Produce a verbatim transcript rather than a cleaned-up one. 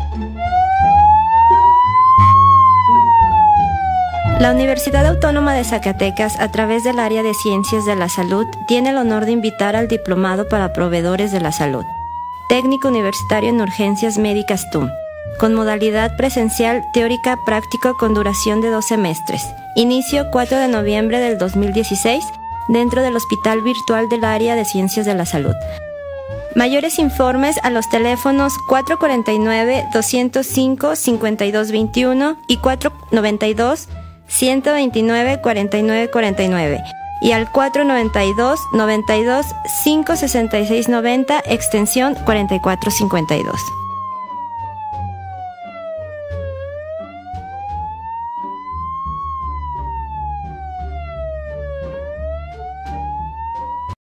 La Universidad Autónoma de Zacatecas, a través del área de Ciencias de la Salud, tiene el honor de invitar al Diplomado para Proveedores de la Salud, Técnico Universitario en Urgencias Médicas T U M, con modalidad presencial teórica práctico con duración de dos semestres. Inicio cuatro de noviembre del dos mil dieciséis, dentro del Hospital Virtual del Área de Ciencias de la Salud. Mayores informes a los teléfonos cuatro cuatro nueve, dos cero cinco, cinco dos dos uno y cuatro nueve dos, uno dos nueve, cuatro nueve cuatro nueve y al cuatro nueve dos, noventa y dos, cinco sesenta y seis noventa, extensión cuarenta y cuatro cincuenta y dos.